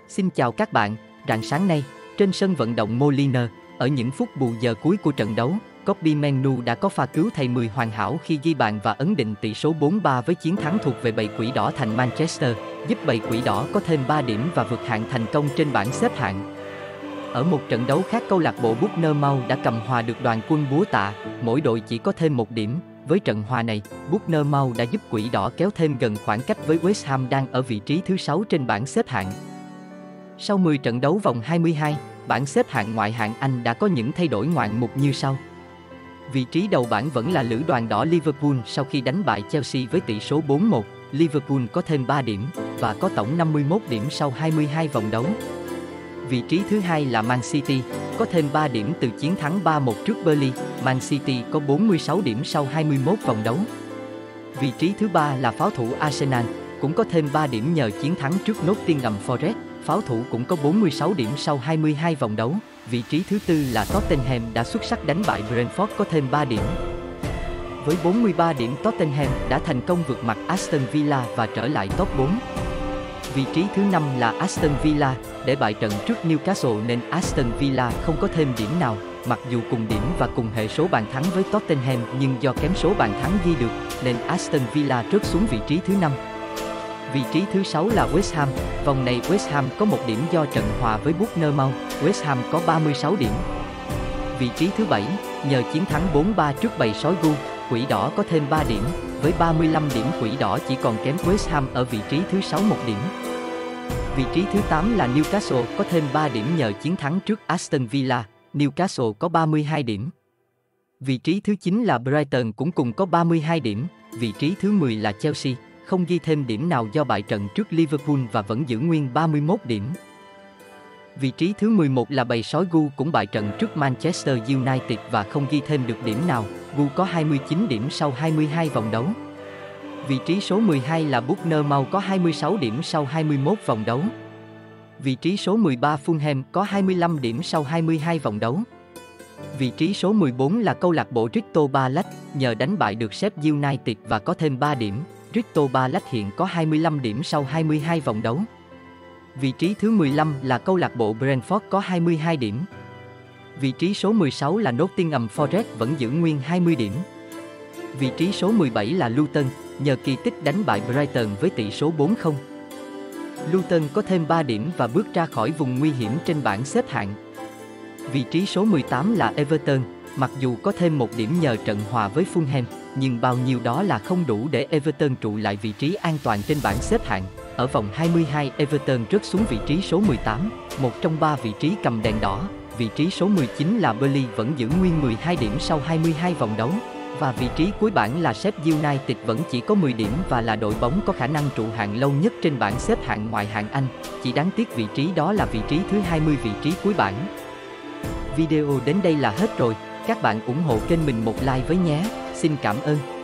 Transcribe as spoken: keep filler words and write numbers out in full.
Xin chào các bạn, rạng sáng nay, trên sân vận động Moliner, ở những phút bù giờ cuối của trận đấu, Kobbie Mainoo đã có pha cứu thầy mười hoàn hảo khi ghi bàn và ấn định tỷ số bốn ba với chiến thắng thuộc về bầy quỷ đỏ thành Manchester, giúp bầy quỷ đỏ có thêm ba điểm và vượt hạng thành công trên bảng xếp hạng. Ở một trận đấu khác, câu lạc bộ Bournemouth đã cầm hòa được đoàn quân búa tạ, mỗi đội chỉ có thêm một điểm. Với trận hòa này, Bournemouth đã giúp quỷ đỏ kéo thêm gần khoảng cách với West Ham đang ở vị trí thứ sáu trên bảng xếp hạng. Sau mười trận đấu vòng hai mươi hai, bảng xếp hạng ngoại hạng Anh đã có những thay đổi ngoạn mục như sau. Vị trí đầu bảng vẫn là lữ đoàn đỏ Liverpool sau khi đánh bại Chelsea với tỷ số bốn một. Liverpool có thêm ba điểm và có tổng năm mươi mốt điểm sau hai mươi hai vòng đấu. Vị trí thứ hai là Man City, có thêm ba điểm từ chiến thắng ba một trước Burnley. Man City có bốn mươi sáu điểm sau hai mươi mốt vòng đấu. Vị trí thứ ba là pháo thủ Arsenal, cũng có thêm ba điểm nhờ chiến thắng trước Nottingham Forest. Pháo thủ cũng có bốn mươi sáu điểm sau hai mươi hai vòng đấu. Vị trí thứ tư là Tottenham đã xuất sắc đánh bại Brentford có thêm ba điểm. Với bốn mươi ba điểm, Tottenham đã thành công vượt mặt Aston Villa và trở lại top bốn. Vị trí thứ năm là Aston Villa, để bại trận trước Newcastle nên Aston Villa không có thêm điểm nào, mặc dù cùng điểm và cùng hệ số bàn thắng với Tottenham nhưng do kém số bàn thắng ghi được nên Aston Villa rớt xuống vị trí thứ năm. Vị trí thứ sáu là West Ham, vòng này West Ham có một điểm do trận hòa với Bournemouth, West Ham có ba mươi sáu điểm. Vị trí thứ bảy, nhờ chiến thắng bốn ba trước bầy sói Gu, quỷ đỏ có thêm ba điểm, với ba mươi lăm điểm quỷ đỏ chỉ còn kém West Ham ở vị trí thứ sáu một điểm. Vị trí thứ tám là Newcastle có thêm ba điểm nhờ chiến thắng trước Aston Villa, Newcastle có ba mươi hai điểm. Vị trí thứ chín là Brighton cũng cùng có ba mươi hai điểm, vị trí thứ mười là Chelsea, không ghi thêm điểm nào do bại trận trước Liverpool và vẫn giữ nguyên ba mươi mốt điểm. Vị trí thứ mười một là bầy sói Gu cũng bại trận trước Manchester United và không ghi thêm được điểm nào, Gu có hai mươi chín điểm sau hai mươi hai vòng đấu. Vị trí số mười hai là Bournemouth có hai mươi sáu điểm sau hai mươi mốt vòng đấu. Vị trí số mười ba Fulham có hai mươi lăm điểm sau hai mươi hai vòng đấu. Vị trí số mười bốn là câu lạc bộ Crystal Palace, nhờ đánh bại được Sheffield United và có thêm ba điểm. Crystal Palace hiện có hai mươi lăm điểm sau hai mươi hai vòng đấu. Vị trí thứ mười lăm là câu lạc bộ Brentford có hai mươi hai điểm. Vị trí số mười sáu là Nottingham Forest vẫn giữ nguyên hai mươi điểm. Vị trí số mười bảy là Luton, nhờ kỳ tích đánh bại Brighton với tỷ số bốn không. Luton có thêm ba điểm và bước ra khỏi vùng nguy hiểm trên bảng xếp hạng. Vị trí số mười tám là Everton, mặc dù có thêm một điểm nhờ trận hòa với Fulham, nhưng bao nhiêu đó là không đủ để Everton trụ lại vị trí an toàn trên bảng xếp hạng. Ở vòng hai mươi hai, Everton rớt xuống vị trí số mười tám, một trong ba vị trí cầm đèn đỏ. Vị trí số mười chín là Burnley vẫn giữ nguyên mười hai điểm sau hai mươi hai vòng đấu. Và vị trí cuối bảng là Sheffield United vẫn chỉ có mười điểm và là đội bóng có khả năng trụ hạng lâu nhất trên bảng xếp hạng ngoại hạng Anh. Chỉ đáng tiếc vị trí đó là vị trí thứ hai mươi, vị trí cuối bảng. Video đến đây là hết rồi, các bạn ủng hộ kênh mình một like với nhé, xin cảm ơn.